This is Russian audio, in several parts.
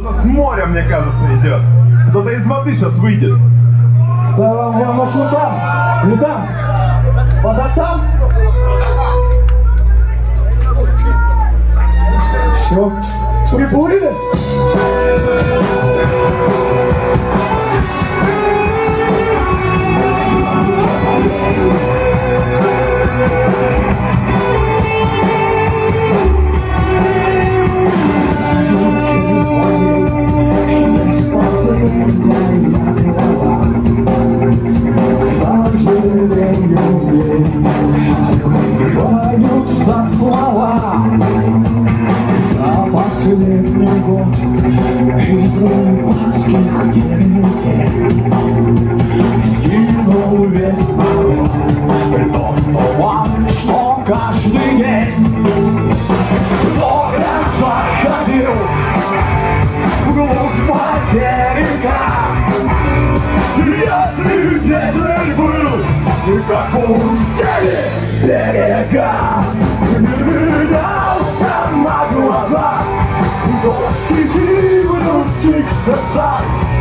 С моря, мне кажется, идет. Кто-то из воды сейчас выйдет. Может, вот там? Или там? Вода там? Все. Приплыли? Открываются слова за последний год из рыбацких деревень. Скинул весь народ, кто вам, что каждый день с моря заходил вглубь материка. Если ветер был, как пустили берега, менялся на глазах жестких и русских сердцах.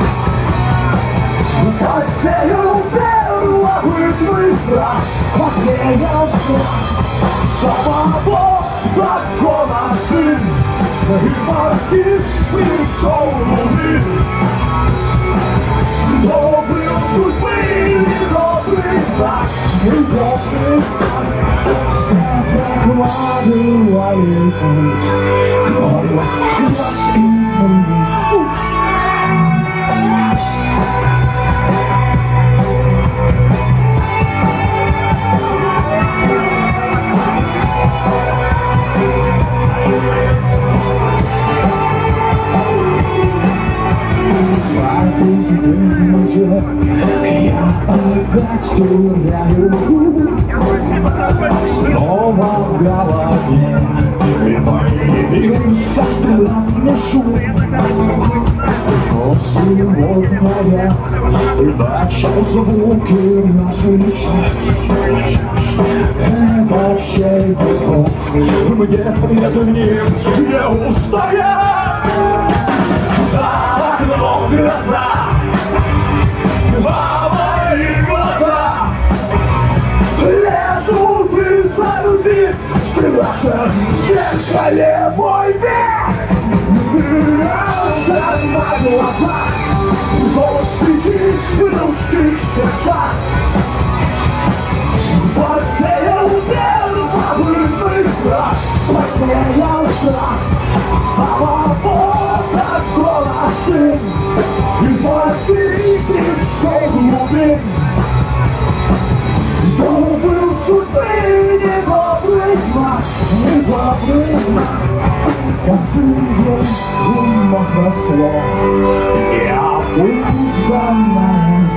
Посеял первобытный страх, посеял страх самого закона сын, из морских пришел луны. Добрый судьбы, недобрый знак, недобрый знак. Все прокладывали путь, кровью сквозь иную суть. Я опять теряю снова в голове появился странный шум. Но сегодня я начал звуки различать. Это чей-то слов, мне пред ним не устоять. За окном гроза, а мои глаза лезут из-за любви, страшен в зеркале мой век. Менялся на глазах золотые в русских сердцах. Посеял первобытный страх, посеял страх самого закона сын, из морских пришел глубин. Добрый судьбы, недобрый знак, недобрый знак. Как жизнь умах росло, неопузданное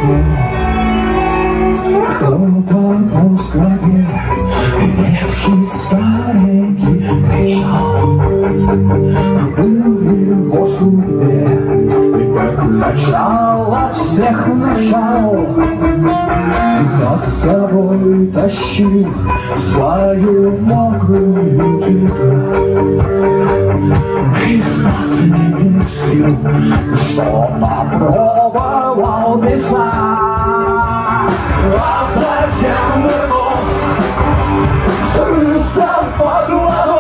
зло. Кто-то по складе ветхий старенький кричал. Был в его судьбе, как начало всех начал. За собой тащил свою мокрую тетрадь. Из последних сил, что попробовал писать. А затем вновь скрылся под водой.